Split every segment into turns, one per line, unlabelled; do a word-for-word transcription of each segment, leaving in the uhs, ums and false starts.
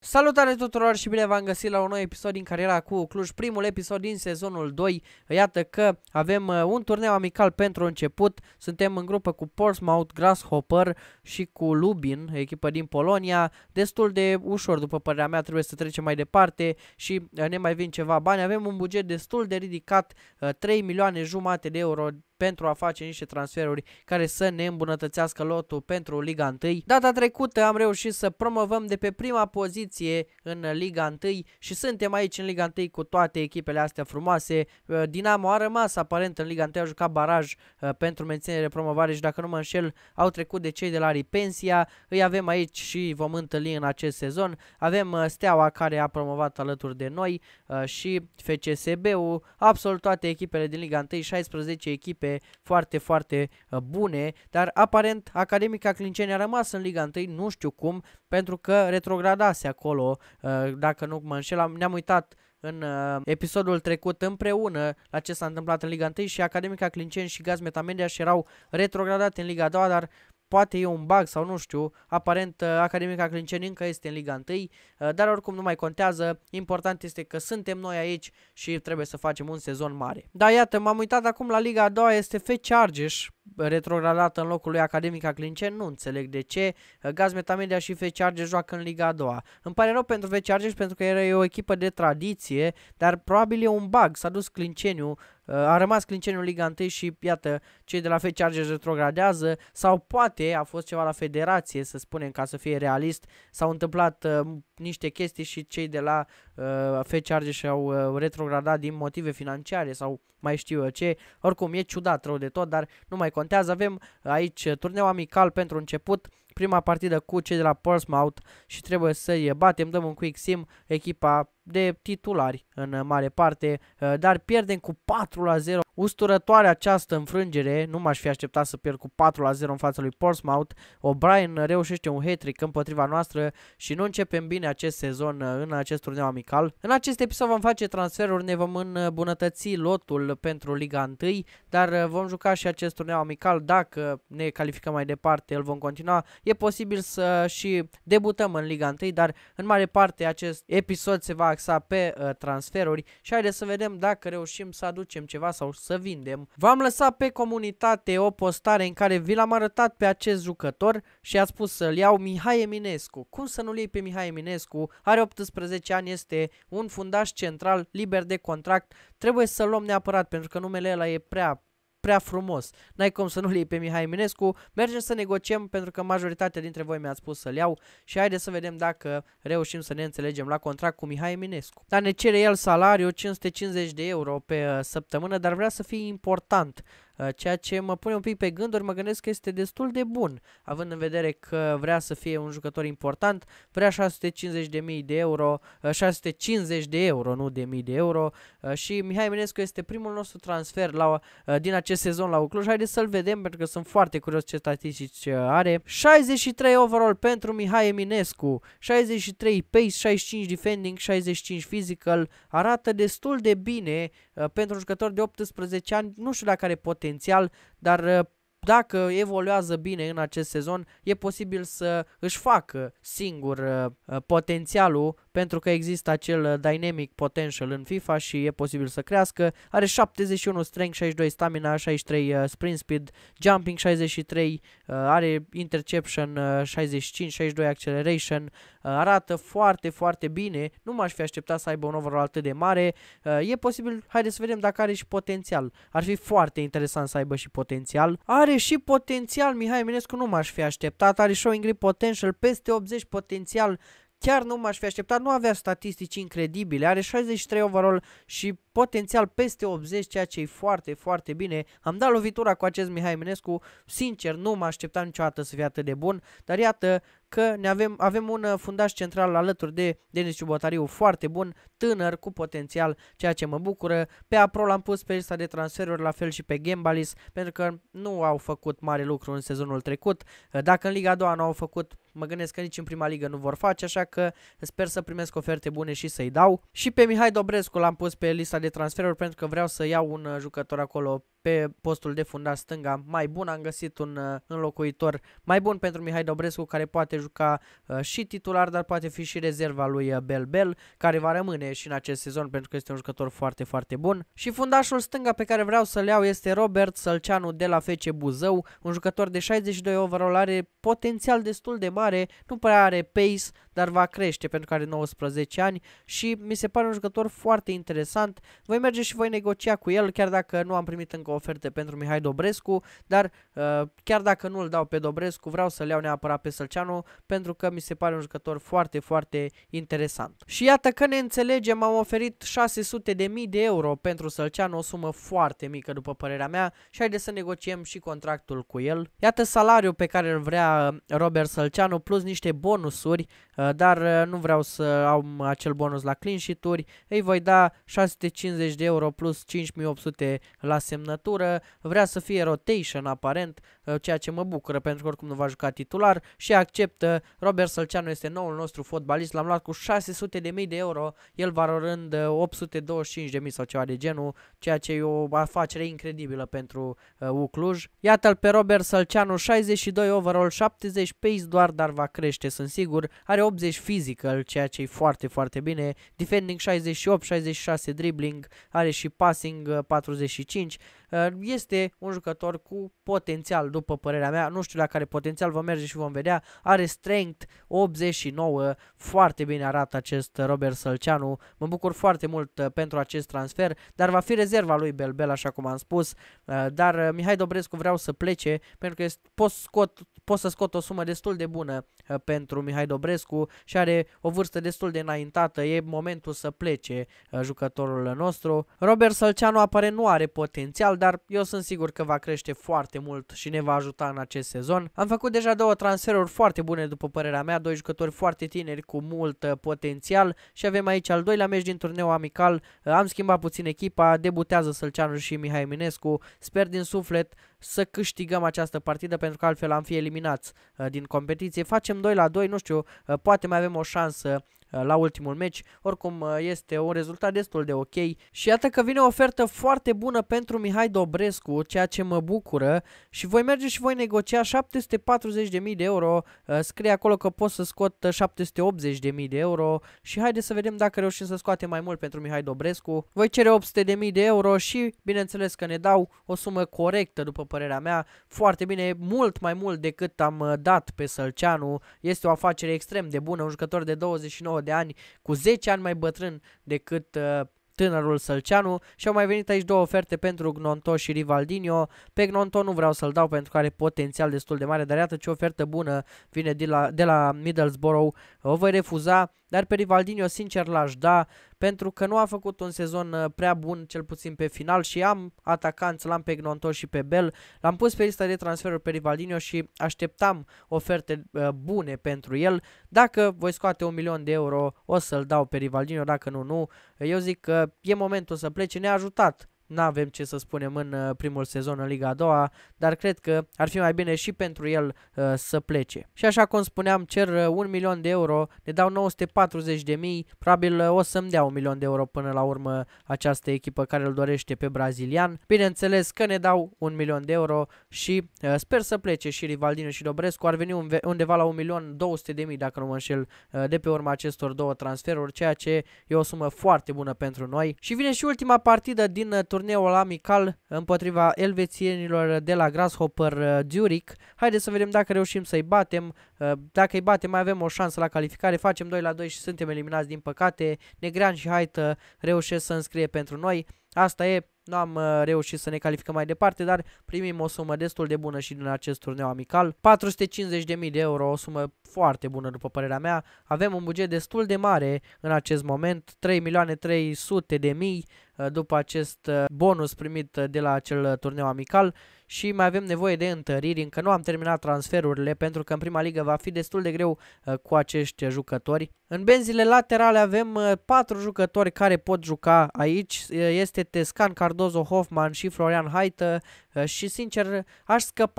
Salutare tuturor și bine v-am găsit la un nou episod din Cariera cu Cluj, primul episod din sezonul doi. Iată că avem uh, un turneu amical pentru început. Suntem în grupă cu Portsmouth, Grasshopper și cu Lubin, echipă din Polonia. Destul de ușor, după părerea mea, trebuie să trecem mai departe și uh, ne mai vin ceva bani. Avem un buget destul de ridicat, uh, trei milioane jumate de euro pentru a face niște transferuri care să ne îmbunătățească lotul pentru Liga unu. Data trecută am reușit să promovăm de pe prima poziție în Liga unu și suntem aici în Liga unu cu toate echipele astea frumoase. Dinamo a rămas aparent în Liga unu, a jucat baraj pentru menținere promovare și dacă nu mă înșel au trecut de cei de la Ripensia. Îi avem aici și vom întâlni în acest sezon. Avem Steaua care a promovat alături de noi și F C S B-ul, absolut toate echipele din Liga unu, șaisprezece echipe foarte, foarte uh, bune, dar aparent Academica Clinceni a rămas în Liga unu, nu știu cum, pentru că retrogradase acolo, uh, dacă nu mă înșel, ne-am uitat în uh, episodul trecut împreună la ce s-a întâmplat în Liga unu și Academica Clinceni și Gaz Metamediaș erau retrogradate în Liga a doua, dar poate e un bug sau nu știu, aparent uh, Academica Clinceni încă este în Liga unu, uh, dar oricum nu mai contează, important este că suntem noi aici și trebuie să facem un sezon mare. Da, iată, m-am uitat acum la Liga a doua, este F C Argeș, retrogradat în locul lui Academica Clinceni, nu înțeleg de ce. Gaz Metamedia și F C Argeș joacă în Liga a doua. Îmi pare rău pentru F C Argeș pentru că era o echipă de tradiție, dar probabil e un bug, s-a dus Clinceniu, a rămas Clinceniu în Liga unu și iată, cei de la F C Argeș retrogradează sau poate a fost ceva la federație, să spunem, ca să fie realist, s-au întâmplat uh, niște chestii și cei de la uh, F C Argeș au uh, retrogradat din motive financiare sau mai știu eu ce. Oricum e ciudat rău de tot, dar nu mai contează. Avem aici turneu amical pentru început, prima partidă cu cei de la Portsmouth și trebuie să-i batem, dăm un quick sim, echipa de titulari în mare parte, dar pierdem cu patru la zero. Usturătoare această înfrângere, nu m-aș fi așteptat să pierd cu patru la zero în fața lui Portsmouth. O'Brien reușește un hat-trick împotriva noastră și nu începem bine acest sezon în acest turneu amical. În acest episod vom face transferuri, ne vom îmbunătăți lotul pentru Liga unu, dar vom juca și acest turneu amical. Dacă ne calificăm mai departe, îl vom continua. E posibil să și debutăm în Liga unu, dar în mare parte acest episod se va axa pe uh, transferuri și haideți să vedem dacă reușim să aducem ceva sau să vindem. V-am lăsat pe comunitate o postare în care vi l-am arătat pe acest jucător și ați spus să-l iau, Mihai Eminescu. Cum să nu-l iei pe Mihai Eminescu? Are optsprezece ani, este un fundaș central, liber de contract. Trebuie să-l luăm neapărat pentru că numele ăla e prea prea frumos. N-ai cum să nu-l iei pe Mihai Eminescu. Mergem să negociem pentru că majoritatea dintre voi mi-ați spus să-l iau și haideți să vedem dacă reușim să ne înțelegem la contract cu Mihai Eminescu. Dar ne cere el salariu cinci sute cincizeci de euro pe uh, săptămână, dar vrea să fie important. Uh, ceea ce mă pune un pic pe gânduri, mă gândesc că este destul de bun, având în vedere că vrea să fie un jucător important, vrea șase sute cincizeci de mii de euro, uh, șase sute cincizeci de euro, nu de mii de euro, uh, și Mihai Eminescu este primul nostru transfer la, uh, din acest sezon la Cluj. Haideți să-l vedem pentru că sunt foarte curios ce statistici are. șaizeci și trei overall pentru Mihai Eminescu, șaizeci și trei pace, șaizeci și cinci defending, șaizeci și cinci physical, arată destul de bine uh, pentru un jucător de optsprezece ani, nu știu dacă are potențial, dar uh, dacă evoluează bine în acest sezon, e posibil să își facă singur uh, potențialul, pentru că există acel uh, dynamic potential în FIFA și e posibil să crească. Are șaptezeci și unu strength, șaizeci și doi stamina, șaizeci și trei uh, sprint speed, jumping șaizeci și trei, uh, are interception uh, șaizeci și cinci, șaizeci și doi acceleration, uh, arată foarte, foarte bine. Nu m-aș fi așteptat să aibă un overall atât de mare. Uh, e posibil, haideți să vedem dacă are și potențial. Ar fi foarte interesant să aibă și potențial. Are și potențial, Mihai Eminescu, nu m-aș fi așteptat, are showing grip potential, peste optzeci potențial, chiar nu m-aș fi așteptat, nu avea statistici incredibile, are șaizeci și trei overall și potențial peste optzeci, ceea ce e foarte, foarte bine. Am dat lovitura cu acest Mihai Eminescu, sincer, nu mă așteptam niciodată să fie atât de bun, dar iată că ne avem, avem un fundaș central alături de Denis Ciubotariu foarte bun, tânăr, cu potențial, ceea ce mă bucură. Pe Apro l-am pus pe lista de transferuri, la fel și pe Gembalis, pentru că nu au făcut mare lucru în sezonul trecut. Dacă în Liga a doua nu au făcut, mă gândesc că nici în prima ligă nu vor face, așa că sper să primesc oferte bune și să-i dau. Și pe Mihai Dobrescu l-am pus pe lista de transferuri pentru că vreau să iau un jucător acolo pe postul de fundaș stânga mai bun. Am găsit un uh, înlocuitor mai bun pentru Mihai Dobrescu, care poate juca uh, și titular, dar poate fi și rezerva lui uh, Belbel, care va rămâne și în acest sezon pentru că este un jucător foarte, foarte bun. Și fundașul stânga pe care vreau să-l iau este Robert Sălceanu de la F C Buzău, un jucător de șaizeci și doi overall, are potențial destul de mare, nu prea are pace, dar va crește pentru că are nouăsprezece ani și mi se pare un jucător foarte interesant. Voi merge și voi negocia cu el, chiar dacă nu am primit încă oferte pentru Mihai Dobrescu, dar uh, chiar dacă nu îl dau pe Dobrescu, vreau să-l iau neapărat pe Sălceanu pentru că mi se pare un jucător foarte, foarte interesant. Și iată că ne înțelegem, am oferit șase sute de mii de euro pentru Sălceanu, o sumă foarte mică după părerea mea, și haideți să negociem și contractul cu el. Iată salariul pe care îl vrea Robert Sălceanu plus niște bonusuri, dar nu vreau să am acel bonus la clean sheet-uri. Îi voi da șase sute cincizeci de euro plus cinci mii opt sute la semnătură. Vrea să fie rotation aparent, ceea ce mă bucură pentru că oricum nu va juca titular și acceptă. Robert Sălceanu este noul nostru fotbalist, l-am luat cu șase sute de mii de euro, el valorând opt sute douăzeci și cinci de mii sau ceva de genul, ceea ce e o afacere incredibilă pentru uh, U Cluj. Iată-l pe Robert Sălceanu, șaizeci și doi overall, șaptezeci pace doar, dar va crește, sunt sigur. Are optzeci physical, ceea ce e foarte, foarte bine. Defending șaizeci și opt, șaizeci și șase dribbling, are și passing uh, patruzeci și cinci. Uh, este un jucător cu potențial, după părerea mea. Nu știu dacă are potențial, vom merge și vom vedea. Are strength optzeci și nouă, foarte bine arată acest Robert Sălceanu. Mă bucur foarte mult uh, pentru acest transfer, dar va fi rezerva lui Belbel, așa cum am spus. Uh, dar uh, Mihai Dobrescu vreau să plece pentru că este, pot, scot, pot să scot o sumă destul de bună uh, pentru Mihai Dobrescu și are o vârstă destul de înaintată. E momentul să plece uh, jucătorul nostru. Robert Sălceanu apare nu are potențial, dar eu sunt sigur că va crește foarte mult și ne va ajuta în acest sezon. Am făcut deja două transferuri foarte bune după părerea mea, doi jucători foarte tineri cu mult uh, potențial și avem aici al doilea meci din turneul amical. Uh, am schimbat puțin echipa, debutează Sălceanu și Mihai Eminescu. Sper din suflet să câștigăm această partidă pentru că altfel am fi eliminați uh, din competiție. Facem doi la doi, nu știu, uh, poate mai avem o șansă la ultimul meci, oricum este un rezultat destul de ok și iată că vine o ofertă foarte bună pentru Mihai Dobrescu, ceea ce mă bucură și voi merge și voi negocia șapte sute patruzeci de mii de euro, scrie acolo că pot să scot șapte sute optzeci de mii de euro și haideți să vedem dacă reușim să scoatem mai mult pentru Mihai Dobrescu. Voi cere opt sute de mii de euro și bineînțeles că ne dau o sumă corectă după părerea mea, foarte bine, mult mai mult decât am dat pe Sălceanu, este o afacere extrem de bună, un jucător de douăzeci și nouă de ani, cu zece ani mai bătrân decât uh, tânărul Sălceanu și au mai venit aici două oferte pentru Gnonto și Rivaldinho. Pe Gnonto nu vreau să-l dau pentru că are potențial destul de mare, dar iată ce ofertă bună vine de la, de la Middlesbrough, o voi refuza, dar pe Rivaldinho sincer l-aș da pentru că nu a făcut un sezon prea bun, cel puțin pe final și am atacanți, l-am pe Gnonto și pe Bell, l-am pus pe lista de transferuri pe Rivaldinho și așteptam oferte uh, bune pentru el. Dacă voi scoate un milion de euro o să-l dau pe Rivaldinho, dacă nu, nu. Eu zic că e momentul să plece, ne-a ajutat. N-avem ce să spunem în uh, primul sezon în Liga a doua, dar cred că ar fi mai bine și pentru el uh, să plece. Și așa cum spuneam, cer uh, un milion de euro, ne dau nouă sute patruzeci de mii, probabil uh, o să-mi dea un milion de euro până la urmă această echipă care îl dorește pe brazilian. Bineînțeles că ne dau un milion de euro și uh, sper să plece și Rivaldinho și Dobrescu, ar veni undeva la un milion două sute de mii dacă nu mă înșel uh, de pe urma acestor două transferuri, ceea ce e o sumă foarte bună pentru noi. Și vine și ultima partidă din uh, turneul amical împotriva elvețienilor de la Grasshopper uh, Zurich. Haideți să vedem dacă reușim să-i batem. Uh, dacă îi batem mai avem o șansă la calificare. Facem doi la doi și suntem eliminați din păcate. Negrean și Haită reușesc să înscrie pentru noi. Asta e, nu am uh, reușit să ne calificăm mai departe, dar primim o sumă destul de bună și din acest turneu amical. patru sute cincizeci de mii de euro, o sumă foarte bună după părerea mea. Avem un buget destul de mare în acest moment, trei milioane trei sute de mii uh, după acest uh, bonus primit uh, de la acel turneu amical. Și mai avem nevoie de întăriri, încă nu am terminat transferurile pentru că în prima ligă va fi destul de greu uh, cu acești jucători. În benzile laterale avem uh, patru jucători care pot juca aici, uh, este Tescan, Cardozo, Hoffman și Florian Haită uh, și sincer aș scăpa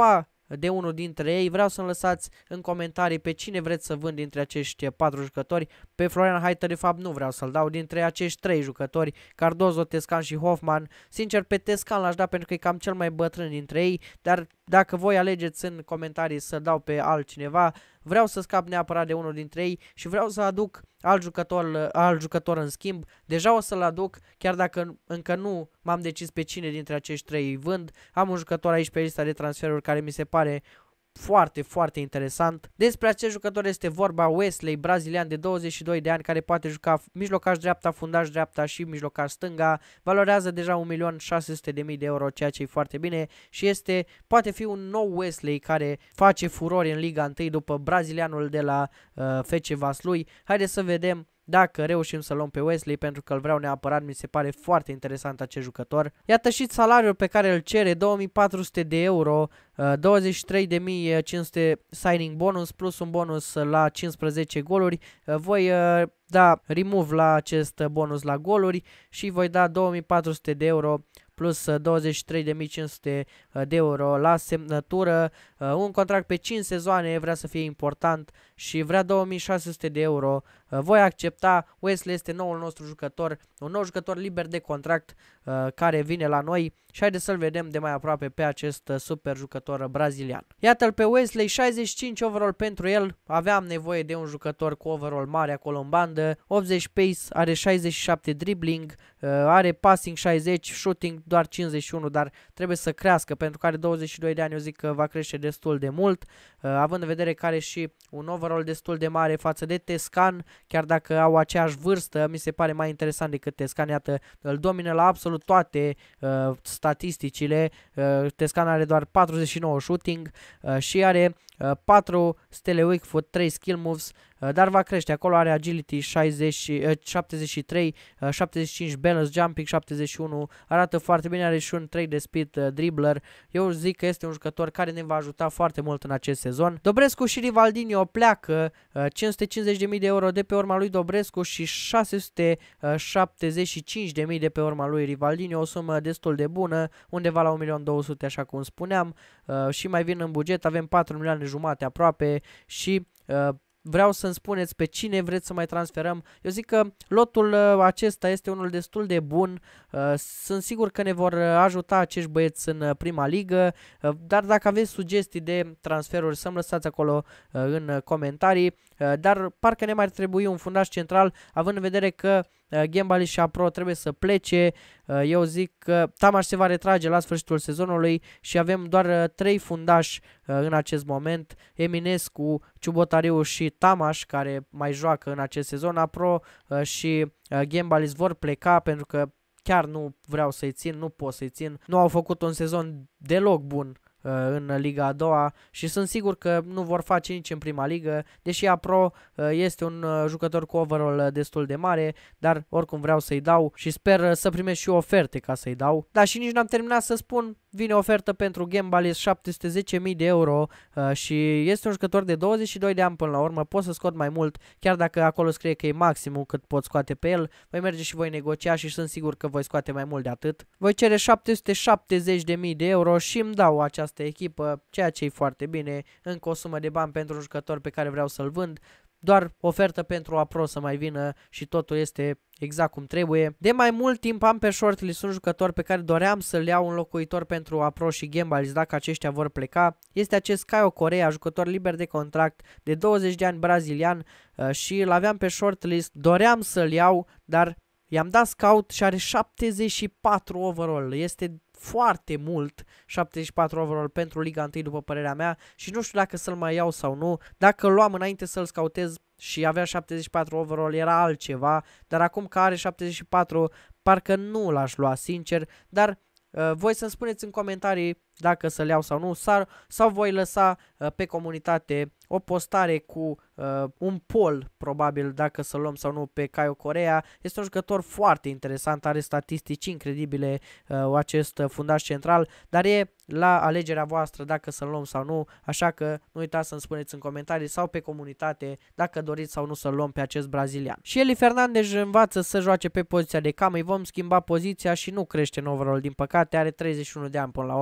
de unul dintre ei. Vreau să-mi lăsați în comentarii pe cine vreți să vând dintre acești patru jucători. Pe Florian Hayter de fapt nu vreau să-l dau, dintre acești trei jucători, Cardozo, Tescan și Hoffman. Sincer, pe Tescan l-aș da pentru că e cam cel mai bătrân dintre ei, dar dacă voi alegeți în comentarii să dau pe altcineva, vreau să scap neapărat de unul dintre ei și vreau să aduc alt jucător, alt jucător în schimb. Deja o să-l aduc, chiar dacă încă nu m-am decis pe cine dintre acești trei îi vând. Am un jucător aici pe lista de transferuri care mi se pare foarte, foarte interesant. Despre acest jucător este vorba, Wesley, brazilian de douăzeci și doi de ani, care poate juca mijlocaș dreapta, fundaș dreapta și mijlocaș stânga. Valorează deja un milion șase sute de mii de euro, ceea ce e foarte bine și este, poate fi un nou Wesley care face furori în Liga unu după brazilianul de la uh, F C Vaslui. Haideți să vedem dacă reușim să luăm pe Wesley, pentru că îl vreau neapărat, mi se pare foarte interesant acest jucător. Iată și salariul pe care îl cere, două mii patru sute de euro, douăzeci și trei de mii cinci sute signing bonus plus un bonus la cincisprezece goluri. Voi da remove la acest bonus la goluri și voi da două mii patru sute de euro plus douăzeci și trei de mii cinci sute de euro la semnătură. Un contract pe cinci sezoane, vrea să fie important și vrea două mii șase sute de euro. Voi accepta. Wesley este noul nostru jucător, un nou jucător liber de contract care vine la noi și haideți să-l vedem de mai aproape pe acest super jucător brazilian. Iată-l pe Wesley, șaizeci și cinci overall pentru el. Aveam nevoie de un jucător cu overall mare acolo în bandă, optzeci pace, are șaizeci și șapte dribbling, are passing șaizeci, shooting doar cincizeci și unu, dar trebuie să crească pentru că are douăzeci și doi de ani, eu zic că va crește destul de mult, având în vedere că are și un overall destul de mare față de Tescan, chiar dacă au aceeași vârstă, mi se pare mai interesant decât Tescan. Iată, îl domină la absolut toate uh, statisticile. uh, Tescan are doar patruzeci și nouă shooting uh, și are uh, patru stele weak foot, trei skill moves, uh, dar va crește. Acolo are agility șaizeci, uh, șaptezeci și trei, uh, șaptezeci și cinci balance jumping, șaptezeci și unu, arată foarte bine, are și un trei de speed uh, dribbler. Eu zic că este un jucător care ne va ajuta foarte mult în acest sezon. Dobrescu și Rivaldinho pleacă, uh, cinci sute cincizeci de mii de euro de pe urma lui Dobrescu și șase sute șaptezeci și cinci de mii de pe urma lui Rivaldinho, o sumă destul de bună, undeva la un milion două sute așa cum spuneam, uh, și mai vin în buget, avem patru milioane jumate aproape și uh, vreau să-mi spuneți pe cine vreți să mai transferăm. Eu zic că lotul uh, acesta este unul destul de bun. Uh, sunt sigur că ne vor ajuta acești băieți în uh, prima ligă. Uh, dar dacă aveți sugestii de transferuri, să-mi lăsați acolo uh, în uh, comentarii. Uh, dar parcă ne mai trebuie un fundaș central, având în vedere că uh, Gembali și Apro trebuie să plece. Uh, eu zic că Tamaș se va retrage la sfârșitul sezonului și avem doar uh, trei fundași uh, în acest moment. Eminescu, Ciubotariu și Tamaș, care mai joacă în acest sezon. Apro uh, și uh, Gembalis vor pleca pentru că chiar nu vreau să-i țin, nu pot să-i țin. Nu au făcut un sezon deloc bun în Liga a doua și sunt sigur că nu vor face nici în prima ligă, deși Apro este un jucător cu overall destul de mare, dar oricum vreau să-i dau și sper să primesc și oferte ca să-i dau. Da, și nici n-am terminat să spun, vine ofertă pentru Gembalis, șapte sute zece mii de euro uh, și este un jucător de douăzeci și doi de ani până la urmă, pot să scot mai mult, chiar dacă acolo scrie că e maximum cât pot scoate pe el, voi merge și voi negocia și sunt sigur că voi scoate mai mult de atât. Voi cere șapte sute șaptezeci de mii de euro și îmi dau această echipă, ceea ce e foarte bine, încă o sumă de bani pentru un jucător pe care vreau să-l vând. Doar ofertă pentru Apro să mai vină și totul este exact cum trebuie. De mai mult timp am pe shortlist un jucător pe care doream să-l iau un locuitor pentru Apro și Gembalis dacă aceștia vor pleca. Este acest Caio Correa, jucător liber de contract de douăzeci de ani, brazilian, uh, și îl aveam pe shortlist. Doream să-l iau, dar i-am dat scout și are șaptezeci și patru overall. Este foarte mult, șaptezeci și patru overall pentru Liga unu după părerea mea și nu știu dacă să-l mai iau sau nu. Dacă îl luam înainte să-l scoutez și avea șaptezeci și patru overall era altceva, dar acum că are șaptezeci și patru parcă nu l-aș lua sincer, dar uh, voi să-mi spuneți în comentarii dacă să-l iau sau nu, sau, sau voi lăsa uh, pe comunitate o postare cu uh, un poll, probabil, dacă să luăm sau nu pe Caio Correa. Este un jucător foarte interesant, are statistici incredibile uh, acest fundaș central, dar e la alegerea voastră dacă să-l luăm sau nu, așa că nu uitați să-mi spuneți în comentarii sau pe comunitate dacă doriți sau nu să-l luăm pe acest brazilian. Și Eli Fernandez învață să joace pe poziția de cam, îi vom schimba poziția și nu crește în overall, din păcate, are treizeci și unu de ani până la urmă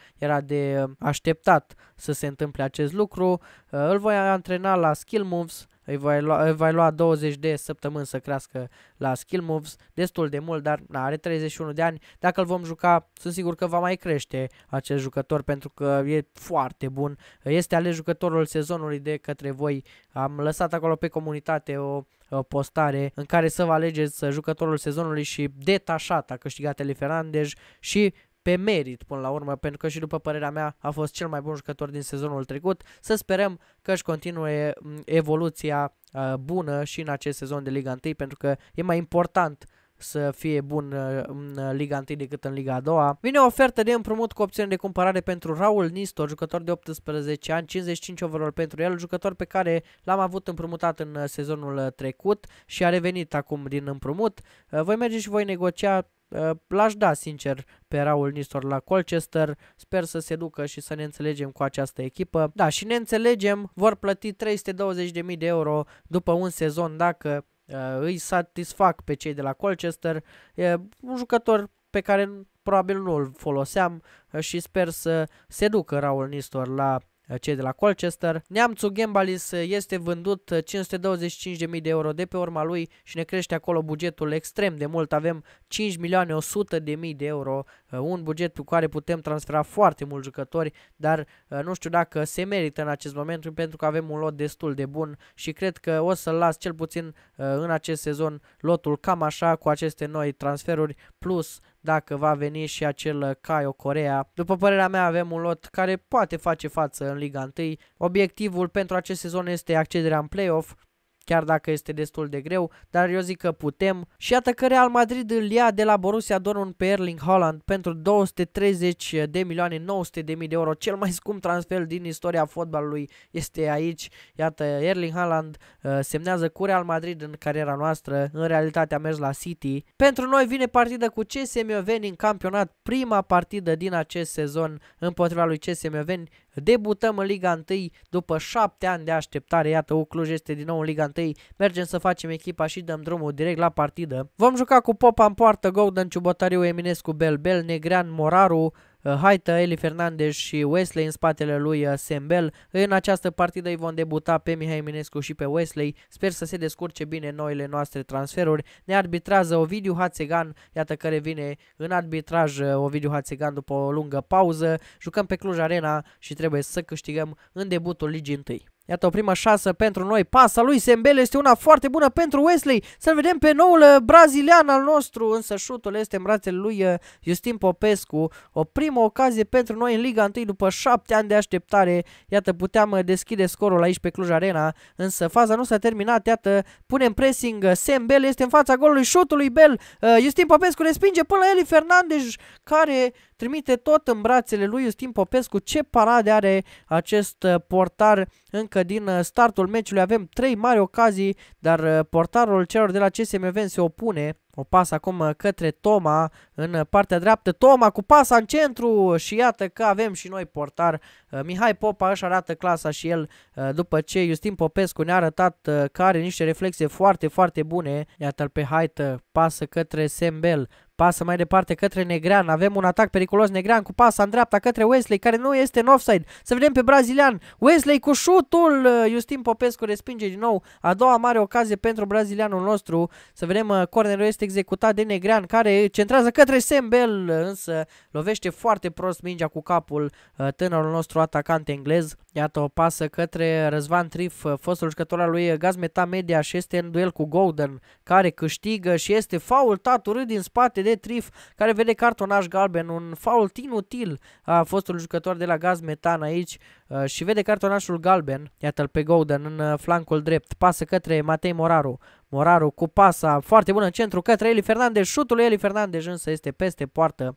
era de așteptat să se întâmple acest lucru. Uh, îl voi antrena la skill moves, îi voi lua, îi voi lua douăzeci de săptămâni să crească la skill moves, destul de mult, dar na, are treizeci și unu de ani. Dacă îl vom juca, sunt sigur că va mai crește acest jucător pentru că e foarte bun. Este ales jucătorul sezonului de către voi. Am lăsat acolo pe comunitate o, o postare în care să vă alegeți jucătorul sezonului și detașat a câștigat Eli Fernandez și pe merit până la urmă, pentru că și după părerea mea a fost cel mai bun jucător din sezonul trecut. Să sperăm că își continue evoluția uh, bună și în acest sezon de Liga unu, pentru că e mai important să fie bun uh, în Liga unu decât în Liga a doua. Vine o ofertă de împrumut cu opțiune de cumpărare pentru Raul Nistor, jucător de optsprezece ani, cincizeci și cinci overall pentru el, jucător pe care l-am avut împrumutat în sezonul trecut și a revenit acum din împrumut. Uh, voi merge și voi negocia. Uh, L-aș da, sincer, pe Raul Nistor la Colchester. Sper să se ducă și să ne înțelegem cu această echipă. Da, și ne înțelegem, vor plăti trei sute douăzeci de mii de euro după un sezon dacă uh, îi satisfac pe cei de la Colchester. E un jucător pe care probabil nu îl foloseam uh, și sper să se ducă Raul Nistor la cei de la Colchester. Neamțul Gembalis este vândut cinci sute douăzeci și cinci de mii de euro de pe urma lui și ne crește acolo bugetul extrem de mult. Avem cinci milioane o sută de mii de euro, un buget cu care putem transfera foarte mulți jucători, dar nu știu dacă se merită în acest moment pentru că avem un lot destul de bun și cred că o să-l las cel puțin în acest sezon lotul cam așa cu aceste noi transferuri, plus dacă va veni și acel Caio Corea. După părerea mea avem un lot care poate face față în Liga unu. Obiectivul pentru acest sezon este accederea în play-off, chiar dacă este destul de greu, dar eu zic că putem. Și iată că Real Madrid îl ia de la Borussia Dortmund pe Erling Haaland pentru două sute treizeci de milioane nouă sute de mii de euro. Cel mai scump transfer din istoria fotbalului este aici. Iată, Erling Haaland uh, semnează cu Real Madrid în cariera noastră. În realitate a mers la City. Pentru noi vine partidă cu C S Mioveni în campionat, prima partidă din acest sezon împotriva lui C S Mioveni. Debutăm în Liga unu după șapte ani de așteptare. Iată, U Cluj este din nou în Liga unu. Mergem să facem echipa și dăm drumul direct la partidă. Vom juca cu Popa în poartă, Golden, Ciubotariu, Eminescu, Belbel, Negrean, Moraru, Haită, Eli Fernandez și Wesley în spatele lui Sembel. În această partidă îi vom debuta pe Mihai Eminescu și pe Wesley. Sper să se descurce bine noile noastre transferuri. Ne arbitrează Ovidiu Hațegan, iată că revine în arbitraj Ovidiu Hațegan după o lungă pauză. Jucăm pe Cluj Arena și trebuie să câștigăm în debutul Ligii unu. Iată o primă șansă pentru noi. Pasa lui Sembel este una foarte bună pentru Wesley. Să-l vedem pe noul brazilian al nostru. Însă șutul este în brațele lui Justin Popescu. O primă ocazie pentru noi în Liga unu după șapte ani de așteptare. Iată, puteam deschide scorul aici pe Cluj Arena. Însă faza nu s-a terminat. Iată, punem pressing. Sembel este în fața golului. Șutul lui Bel. Justin Popescu respinge până la Eli Fernandez, care trimite tot în brațele lui Justin Popescu. Ce parade are acest portar. Încă din startul meciului avem trei mari ocazii, dar portarul celor de la C S Mioveni se opune. O pasă acum către Toma în partea dreaptă. Toma cu pasa în centru și iată că avem și noi portar. Mihai Popa își arată clasa și el după ce Justin Popescu ne-a arătat că are niște reflexe foarte, foarte bune. Iată-l pe Haită, pasă către Sembel. Pasă mai departe către Negrean. Avem un atac periculos. Negrean cu pasa în dreapta către Wesley, care nu este în offside. Să vedem pe brazilian. Wesley cu șutul. Justin Popescu respinge din nou. A doua mare ocazie pentru brazilianul nostru. Să vedem, cornerul este executat de Negrean, care centrează către Sembel, însă lovește foarte prost mingea cu capul tânărul nostru atacant englez. Iată o pasă către Răzvan Trif, fostul jucător al lui Gazmeta Media, și este în duel cu Golden, care câștigă și este faultat urât din spate de Trif, care vede cartonaș galben, un fault inutil a fostul jucător de la Gazmetan aici uh, și vede cartonașul galben. Iată-l pe Golden în uh, flancul drept, pasă către Matei Moraru. Moraru cu pasa foarte bună în centru către Eli Fernandez, șutul lui Eli Fernandez însă este peste poartă.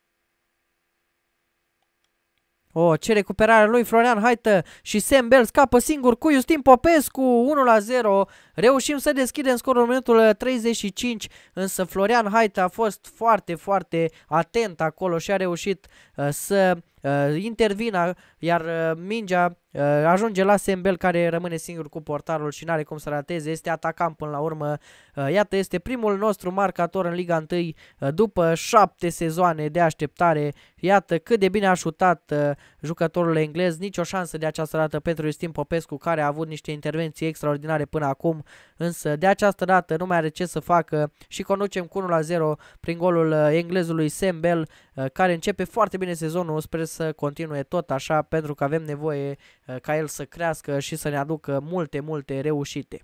O, ce recuperare lui Florian Haită și Sembel scapă singur cu Justin Popescu, unu la zero. Reușim să deschidem scorul în minutul treizeci și cinci, însă Florian Haită a fost foarte, foarte atent acolo și a reușit uh, să uh, intervină, iar uh, mingea Uh, ajunge la Sembel, care rămâne singur cu portarul și n-are cum să rateze, este atacant până la urmă. Uh, iată, este primul nostru marcator în Liga unu uh, după șapte sezoane de așteptare. Iată cât de bine a șutat uh, jucătorul englez, nicio șansă de această dată pentru Iustin Popescu, care a avut niște intervenții extraordinare până acum, însă de această dată nu mai are ce să facă și conducem cu unu la zero prin golul uh, englezului Sembel, uh, care începe foarte bine sezonul. Sper să continue tot așa, pentru că avem nevoie ca el să crească și să ne aducă multe, multe reușite.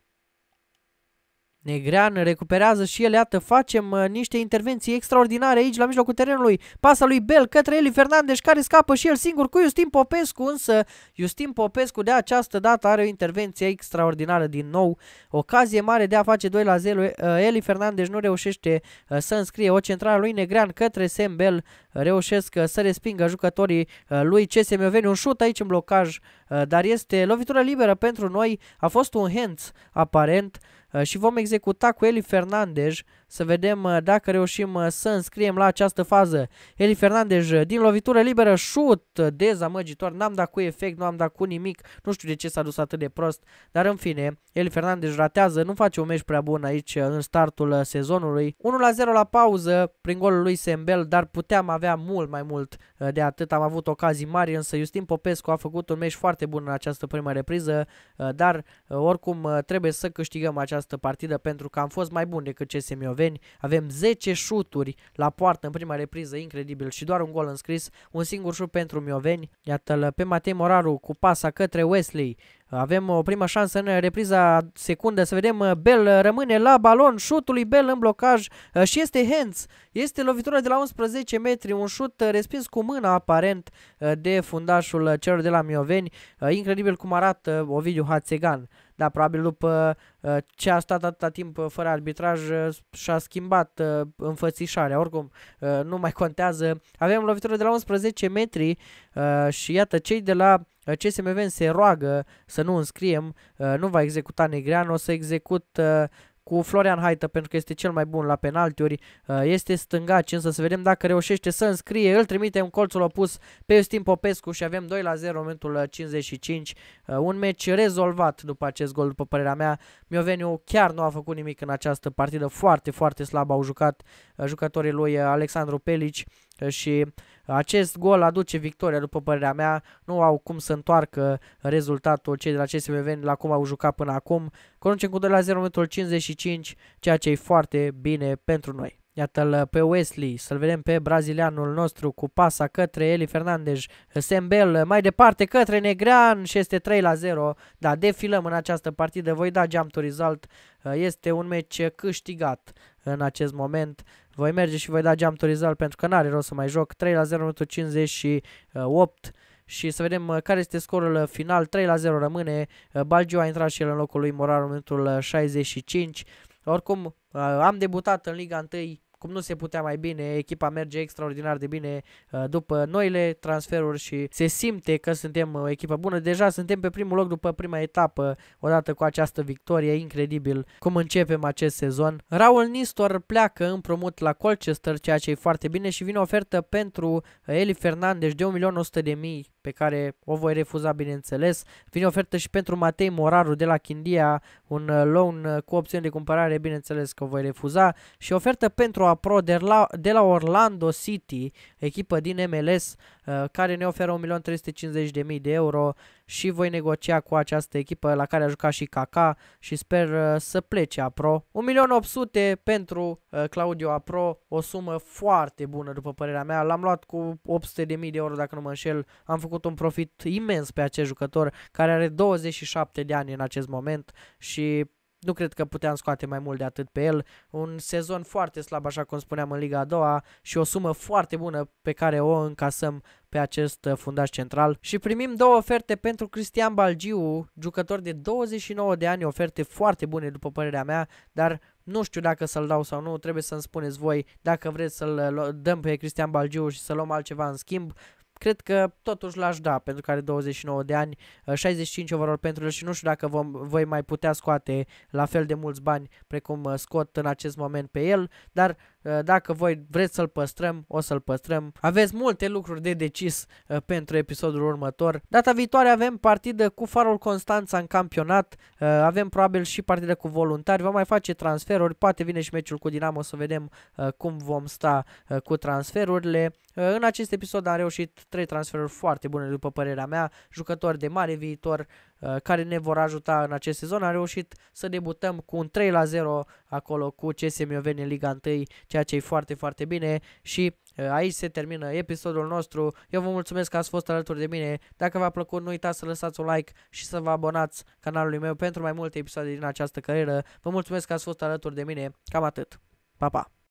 Negrean recuperează și el, iată, facem uh, niște intervenții extraordinare aici la mijlocul terenului. Pasa lui Bel către Eli Fernandez, care scapă și el singur cu Iustin Popescu, însă Iustin Popescu de această dată are o intervenție extraordinară din nou. Ocazie mare de a face doi la zero. Uh, Eli Fernandez nu reușește uh, să înscrie o centrală lui Negrean către Sembel. Uh, reușesc uh, să respingă jucătorii uh, lui C S Mioveni. Un șut aici în blocaj, uh, dar este lovitură liberă pentru noi. A fost un hands aparent. Și vom executa cu Eli Fernandez să vedem dacă reușim să înscriem la această fază. Eli Fernandez din lovitură liberă, șut dezamăgitor, n-am dat cu efect, nu am dat cu nimic, nu știu de ce s-a dus atât de prost, dar în fine, Eli Fernandez ratează, nu face un meci prea bun aici în startul sezonului. unu la zero la pauză prin golul lui Sembel, dar puteam avea mult mai mult de atât, am avut ocazii mari, însă Iustin Popescu a făcut un meci foarte bun în această primă repriză, dar oricum trebuie să câștigăm această partidă pentru că am fost mai buni decât C S Mioveni. Avem zece șuturi la poartă în prima repriză, incredibil, și doar un gol înscris, un singur șut pentru Mioveni. Iată-l pe Matei Moraru cu pasa către Wesley. Avem o primă șansă în repriza secundă, să vedem, Bel rămâne la balon, șutul lui Bel în blocaj și este hands, este lovitură de la unsprezece metri, un șut respins cu mâna aparent de fundașul celor de la Mioveni. Incredibil cum arată Ovidiu Hațegan. Da, probabil după uh, ce a stat atâta timp uh, fără arbitraj uh, și-a schimbat uh, înfățișarea. Oricum, uh, nu mai contează. Avem lovitură de la unsprezece metri uh, și iată, cei de la uh, C S M V se roagă să nu înscriem. Uh, nu va executa Negrean, o să execut uh, cu Florian Haită, pentru că este cel mai bun la penaltiuri. Este stângaci, însă să vedem dacă reușește să înscrie. Îl trimite în colțul opus pe Iustin Popescu și avem doi la zero în momentul cincizeci și cinci. Un meci rezolvat după acest gol, după părerea mea. Mioveniu chiar nu a făcut nimic în această partidă. Foarte, foarte slab au jucat jucătorii lui Alexandru Pelici și acest gol aduce victoria, după părerea mea. Nu au cum să întoarcă rezultatul cei de la C S M V la cum au jucat până acum. Conducem cu doi la zero în momentul cincizeci și cinci, ceea ce e foarte bine pentru noi. Iată-l pe Wesley, să-l vedem pe brazilianul nostru cu pasa către Eli Fernandez, Sembel mai departe către Negrean și este trei la zero. Da, defilăm în această partidă, voi da jump to result, este un meci câștigat în acest moment. Voi merge și voi da jump to result pentru că n-are rost să mai joc. Trei la zero în momentul cincizeci și opt. Și să vedem care este scorul final. Trei la zero rămâne. Balgiu a intrat și el în locul lui Morar în momentul șaizeci și cinci. Oricum, am debutat în Liga unu, cum nu se putea mai bine, echipa merge extraordinar de bine după noile transferuri și se simte că suntem o echipă bună. Deja suntem pe primul loc după prima etapă, odată cu această victorie. Incredibil cum începem acest sezon. Raul Nistor pleacă împrumut la Colchester, ceea ce e foarte bine, și vine ofertă pentru Eli Fernandez de un milion o sută de mii, pe care o voi refuza, bineînțeles. Vine ofertă și pentru Matei Moraru de la Chindia, un loan cu opțiune de cumpărare, bineînțeles că o voi refuza. Și ofertă pentru Apro de la, de la Orlando City, echipă din M L S, uh, care ne oferă un milion trei sute cincizeci de mii de euro și voi negocia cu această echipă la care a jucat și Kaká și sper uh, să plece Apro. un milion opt sute pentru uh, Claudio Apro, o sumă foarte bună după părerea mea. L-am luat cu opt sute de mii de euro dacă nu mă înșel. Am făcut un profit imens pe acest jucător care are douăzeci și șapte de ani în acest moment și nu cred că puteam scoate mai mult de atât pe el. Un sezon foarte slab, așa cum spuneam, în Liga a doua și o sumă foarte bună pe care o încasăm pe acest fundaș central. Și primim două oferte pentru Cristian Balgiu, jucător de douăzeci și nouă de ani, oferte foarte bune după părerea mea, dar nu știu dacă să-l dau sau nu, trebuie să-mi spuneți voi dacă vreți să-l dăm pe Cristian Balgiu și să luăm altceva în schimb. Cred că totuși l-aș da, pentru că are douăzeci și nouă de ani, șaizeci și cinci overall pentru el și nu știu dacă vom, voi mai putea scoate la fel de mulți bani precum scot în acest moment pe el, dar uh, dacă voi vreți să-l păstrăm, o să-l păstrăm. Aveți multe lucruri de decis uh, pentru episodul următor. Data viitoare avem partidă cu Farul Constanța în campionat, uh, avem probabil și partidă cu voluntari, vom mai face transferuri, poate vine și meciul cu Dinamo să vedem uh, cum vom sta uh, cu transferurile. Uh, în acest episod am reușit trei transferuri foarte bune după părerea mea, jucători de mare viitor uh, care ne vor ajuta în acest sezon. Am reușit să debutăm cu un trei la zero acolo cu C S Mioveni în Liga unu, ceea ce e foarte, foarte bine și uh, aici se termină episodul nostru. Eu vă mulțumesc că ați fost alături de mine. Dacă v-a plăcut, nu uitați să lăsați un like și să vă abonați canalului meu pentru mai multe episoade din această carieră. Vă mulțumesc că ați fost alături de mine. Cam atât. Pa, pa!